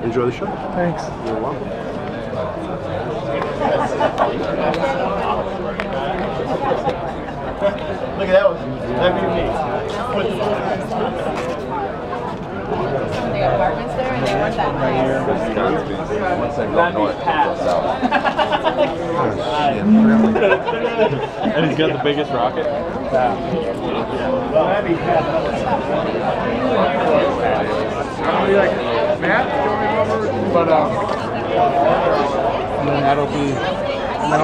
Enjoy the show. Thanks. You're welcome. Look at that one. That'd be me. They got apartments there and they weren't that nice. Once they go north, they go south. And he's got the biggest rocket. Well, that'd be I'll be like, Matt, going over. But And then that'll be no.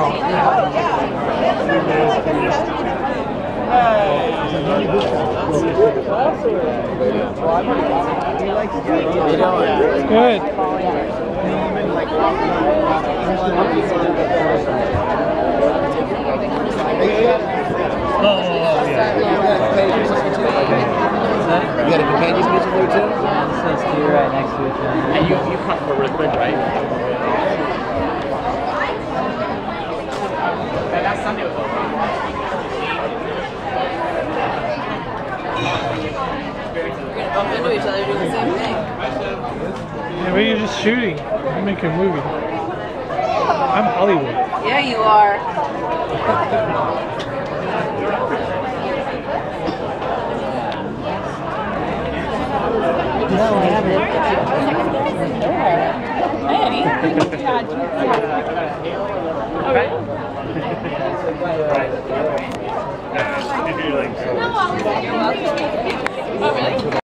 Good. You got a companion piece of there too? Yeah, it says two right next to each other. And you come for really quick, right? That's Sunday was over. We're gonna bump into each other doing the same thing. Yeah, but you're just shooting. You make a movie. I'm Hollywood. Yeah, you are. No, we haven't. Hey, Eddie. Oh, really? No, I was like, you're welcome. Oh, really?